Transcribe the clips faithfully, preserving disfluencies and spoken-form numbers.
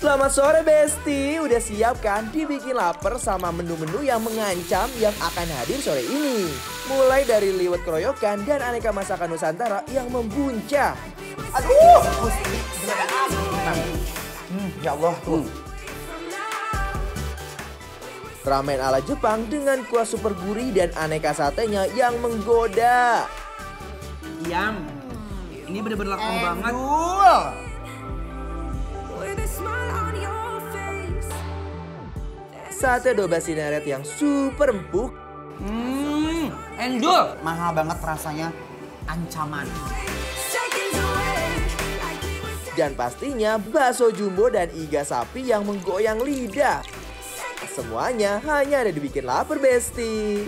Selamat sore Besti, udah siap kan dibikin lapar sama menu-menu yang mengancam yang akan hadir sore ini? Mulai dari liwet keroyokan dan aneka masakan Nusantara yang membuncah. Aduh, hmm, ya Allah tuh. Hmm. Ramen ala Jepang dengan kuah super gurih dan aneka satenya yang menggoda. Yam, ini bener-bener lekong banget. Endul. Sate domba Cinere yang super empuk. Hmm, endul. Mahal banget rasanya, ancaman. Dan pastinya bakso jumbo dan iga sapi yang menggoyang lidah. Semuanya hanya ada di Bikin Lapar Besti.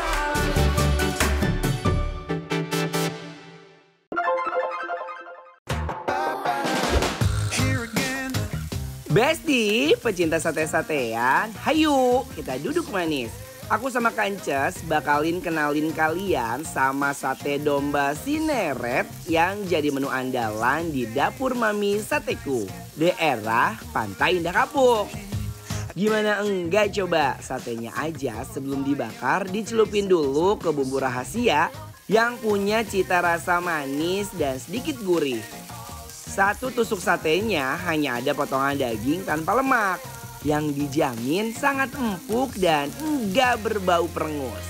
Besti, pecinta sate-satean, hayu kita duduk manis. Aku sama Kances bakalin kenalin kalian sama sate domba Cinere yang jadi menu andalan di dapur Mami Sateku, daerah Pantai Indah Kapuk. Gimana enggak coba, satenya aja sebelum dibakar dicelupin dulu ke bumbu rahasia yang punya cita rasa manis dan sedikit gurih. Satu tusuk satenya hanya ada potongan daging tanpa lemak yang dijamin sangat empuk dan enggak berbau perengus.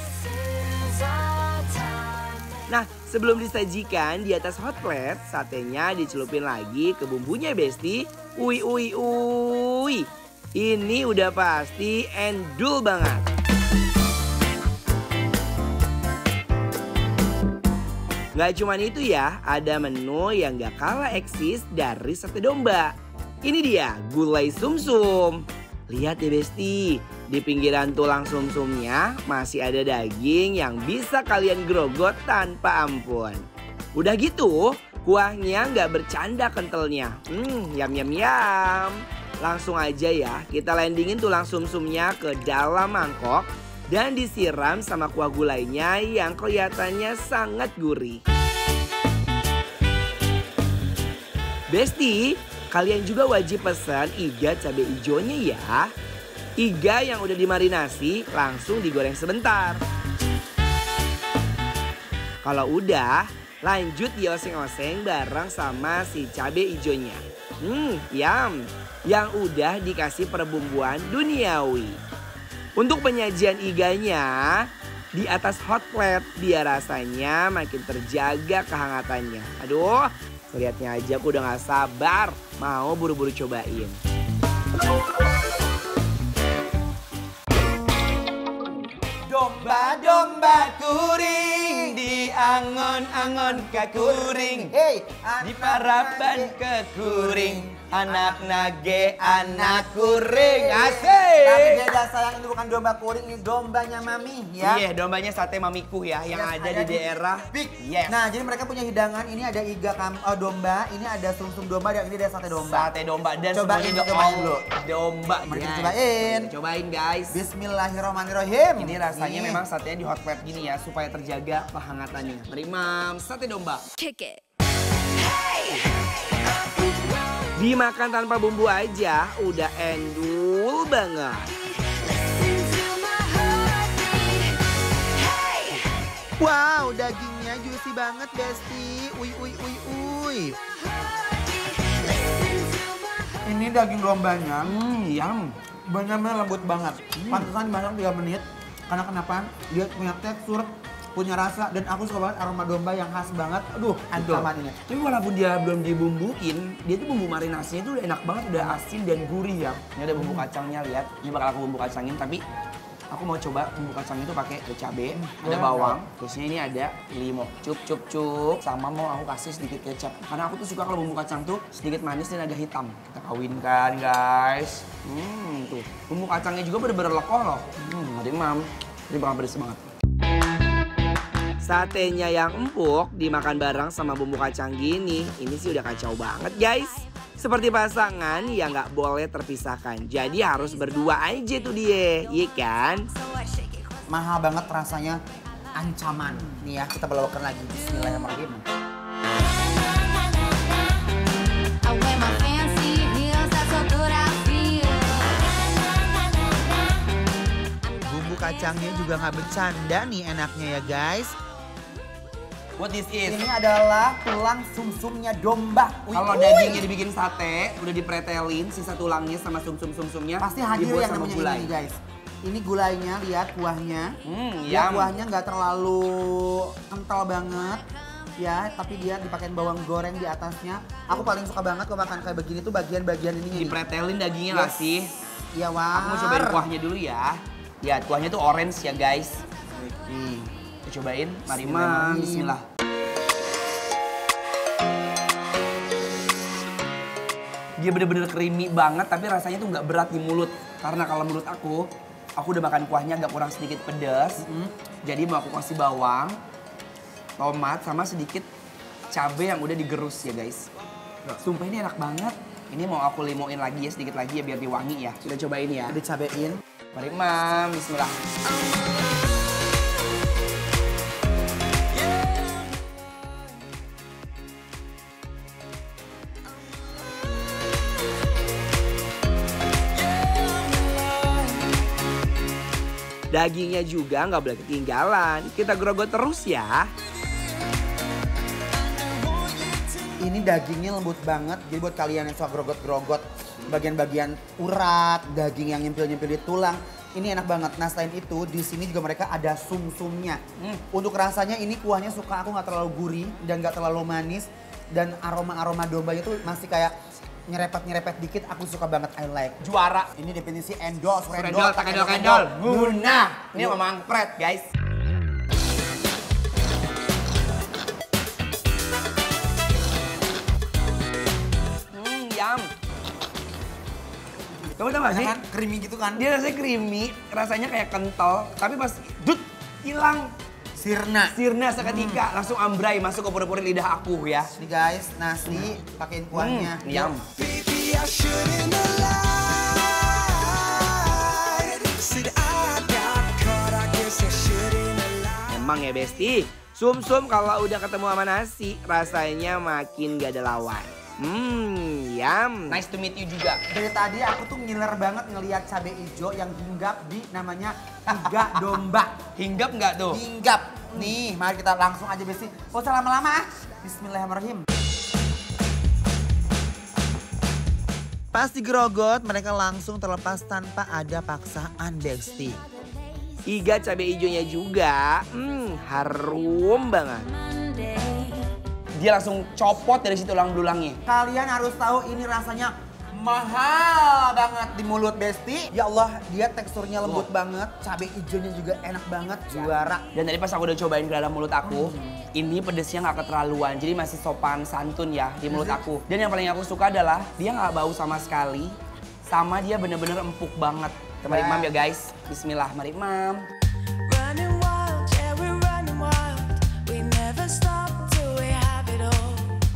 Nah, sebelum disajikan di atas hot plate, satenya dicelupin lagi ke bumbunya Besti. Ui ui ui. Ini udah pasti endul banget. Gak cuman itu ya, ada menu yang gak kalah eksis dari sate domba. Ini dia, gulai sumsum. Lihat deh Besti, di pinggiran tulang sumsumnya masih ada daging yang bisa kalian grogot tanpa ampun. Udah gitu, kuahnya gak bercanda kentalnya. Hmm, yam yam yam. Langsung aja ya, kita landingin tulang sumsumnya ke dalam mangkok dan disiram sama kuah gulainya yang kelihatannya sangat gurih. Besti, kalian juga wajib pesan iga cabai hijaunya ya. Iga yang udah dimarinasi langsung digoreng sebentar. Kalau udah, lanjut dioseng-oseng bareng sama si cabai hijaunya. Hmm, yam. Yang udah dikasih perbumbuan duniawi. Untuk penyajian iganya di atas hot plate biar rasanya makin terjaga kehangatannya. Aduh, lihatnya aja aku udah gak sabar mau buru-buru cobain. Domba-domba kuring di angon-angon kekuring. Hey, Di parapan kekuring. Anak nage, anak kuring. Tapi Asik. beda sayang, ini bukan domba kuring, ini dombanya Mami ya. Iya, dombanya sate mamiku ya yang Yes, ada, di daerah. Big. Yes. Nah, jadi mereka punya hidangan. Ini ada iga kam oh, domba, ini ada sumsum domba, dan ini ada sate domba. Sate domba dan Cobain, semuanya cobain all dulu. domba. Mari kita guys. cobain. Kita cobain guys. Bismillahirrahmanirrahim. Ini rasanya Nih. memang satenya di hot plate gini ya supaya terjaga kehangatannya. Mari mam, sate domba. Kick it. Dimakan tanpa bumbu aja udah endul banget. Wow, dagingnya juicy banget, Besti. Uy, uy, uy, uy. Ini daging dombanya, Hmm, yum. benar-benar lembut banget. Pantesan dimasak tiga menit. Karena kenapa? Dia punya tekstur, punya rasa, dan aku suka banget aroma domba yang khas banget. Aduh, ancaman ini. Tapi walaupun dia belum dibumbuin, dia tuh bumbu marinasinya tuh udah enak banget, udah asin dan gurih ya. Ini ada bumbu kacangnya, lihat. Ini bakal aku bumbu kacangin, tapi aku mau coba bumbu kacang itu pakai cabai, ada bawang, terusnya ini ada limau, cup cup cup, sama mau aku kasih sedikit kecap. Karena aku tuh suka kalau bumbu kacang tuh sedikit manis dan agak hitam. Kita kawinkan guys. Hmm, tuh bumbu kacangnya juga bener-bener lekoh loh. Hmm, mari mam, ini bakal pedes banget. Satenya yang empuk dimakan bareng sama bumbu kacang gini, ini sih udah kacau banget guys. Seperti pasangan yang nggak boleh terpisahkan. Jadi harus berdua aja tuh dia, iya kan? Mahal banget rasanya, ancaman. Nih ya, kita bawakan lagi. Bismillahirrahmanirrahim. I wear my fancy heels, that's so good I cincangnya juga nggak bercanda nih enaknya ya guys. What this is? Ini adalah tulang sumsumnya domba. Kalau dagingnya dibikin sate, udah dipretelin, sisa tulangnya sama sumsum-sumsumnya pasti hadir dibuat yang sama namanya gulai. ini guys. Ini gulainya, lihat kuahnya. Hmm, Ya, yum. kuahnya nggak terlalu kental banget. Ya, tapi dia dipakein bawang goreng di atasnya. Aku paling suka banget kalau makan kayak begini tuh bagian-bagian ininya. nih. Dipretelin dagingnya nggak Yes. sih? Iya, wah. Aku mau cobain kuahnya dulu ya. Ya, kuahnya tuh orange ya guys. Nih, kita cobain. Mari mam, bismillah. Dia bener-bener creamy banget, tapi rasanya tuh nggak berat di mulut. Karena kalau menurut aku, aku udah makan kuahnya agak kurang sedikit pedas. Mm-hmm. Jadi mau aku kasih bawang, tomat, sama sedikit cabai yang udah digerus ya guys. Sumpah ini enak banget. Ini mau aku limoin lagi ya, sedikit lagi ya biar diwangi ya. Kita cobain ya. Dicabein. Mari mam, bismillah. Dagingnya juga nggak boleh ketinggalan. Kita grogot terus ya. Ini dagingnya lembut banget. Jadi buat kalian yang suka grogot-grogot bagian-bagian urat, daging yang nyempil-nyempil di tulang, ini enak banget. Nah selain itu di sini juga mereka ada sum-sumnya. Hmm. Untuk rasanya ini kuahnya suka aku nggak terlalu gurih dan nggak terlalu manis, dan aroma-aroma dombanya tuh masih kayak nyerepet-nyerepet dikit. Aku suka banget, I like. Juara. Ini definisi endorse, Rendol, tak endol, endol. Guna. Ini Yuk. memang pret guys. Hmm, yum. Kamu tau gak sih? Kan creamy gitu kan? Dia rasanya creamy, rasanya kayak kental, tapi pas dut hilang Sirna. sirna seketika, langsung ambrai masuk ke pori-pori lidah aku ya. Ini guys, nasi pakein kuahnya. Hmm, yum. Emang ya Besti, sum-sum kalau udah ketemu sama nasi rasanya makin gak ada lawan. Hmm, yum. Nice to meet you juga. Dari tadi aku tuh ngiler banget ngelihat cabai hijau yang hinggap di namanya iga domba. Hinggap nggak tuh? Hinggap. Nih, mari kita langsung aja Besti. Gak usah lama-lama. Bismillahirrahmanirrahim. Pas digerogot, mereka langsung terlepas tanpa ada paksaan Besti. Iga cabai hijaunya juga, hmm, harum banget. Dia langsung copot dari situ tulang belulangnya. Kalian harus tahu ini rasanya mahal banget di mulut Besti. Ya Allah, dia teksturnya lembut Oh. banget. Cabai hijaunya juga enak banget, juara. Dan tadi pas aku udah cobain ke dalam mulut aku, hmm. ini pedesnya nggak keterlaluan. Jadi masih sopan santun ya di mulut aku. Dan yang paling aku suka adalah dia nggak bau sama sekali. Sama dia bener-bener empuk banget. Mari mam ya guys. Bismillah, mari mam. Running wild, yeah, we're running wild. We never stop till we have it all.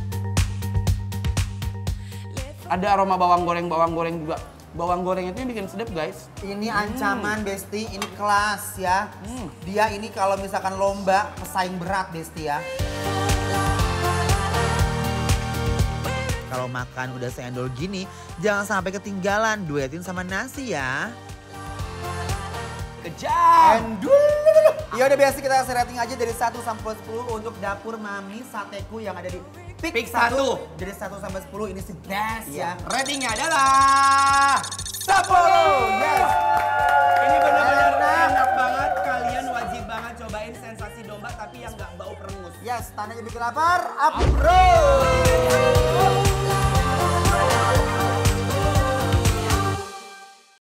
Ada aroma bawang goreng-bawang goreng juga. Bawang goreng itu yang bikin sedap guys. Ini ancaman Besti, ini kelas ya. Hmm. Dia ini kalau misalkan lomba pesaing berat Besti ya. Kalau makan udah seendol gini, jangan sampai ketinggalan, duetin sama nasi ya. Kejam. Endul. Ya udah biasa kita kasih rating aja dari satu sampai sepuluh untuk dapur Mami Sateku yang ada di Pik Pik satu. satu. Dari satu sampai sepuluh ini sih best ya. Ratingnya adalah sepuluh. Yes. Ini benar-benar Enak. enak banget. Kalian wajib banget cobain sensasi domba tapi yang nggak bau perengus. Yes, tandanya bikin lapar. Approve.